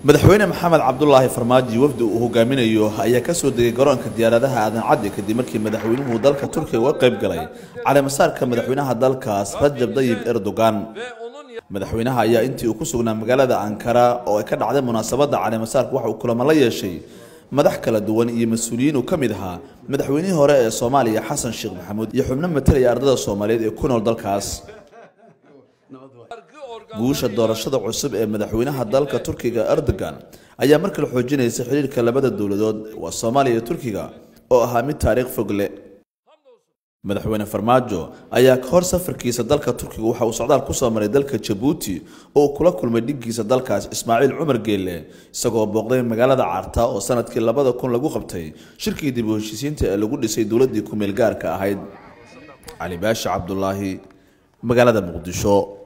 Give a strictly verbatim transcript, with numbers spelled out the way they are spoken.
madaxweyne maxamed cabdullaahi farmaajo wafdi uu hogaaminayo ayaa ka soo degay garoonka diyaaradaha aadan cadde kadib markii madaxweynuhu dalka Turkiga uga qayb galay caleemasaarka madaxweynaha dalkaas Rajab Tayyip Erdogan. madaxweynaha ayaa intii uu ku sugnaa magaalada Ankara oo ay ka dhacday munaasabadda caleemasaarka waxa uu kulamo la yeeshay madax kala duwan iyo mas'uuliyiin oo kamid ahaa madaxweynihii hore ee Soomaaliya Xasan Sheekh Maxamuud iyo xubno matalaya ardada Soomaaliyeed ee ku nool dalkaas. guusha doorashada cusub ee madaxweynaha dalka Turkiga Erdogan ayaa markale xoojinaysa xiriirka labada dawladood waa Soomaaliya iyo Turkiga oo ahaa mid taariikh fog leh. madaxweyne Farmaajo ayaa ka hor safarkiisa dalka Turkiga waxa uu socdaal ku soo maray dalka Djibouti oo kula kulmay dhigiisa dalkaas Ismaaciil Cumar Geelle isagoo booqday magaalada Carta oo sanadkii labada kun lagu qabtay shirkii dib u heshiisiinta ee lagu dhisay dawladii ku meel gaarka ahayd. Ali Baashi Cabdullaahi magaalada Muqdisho.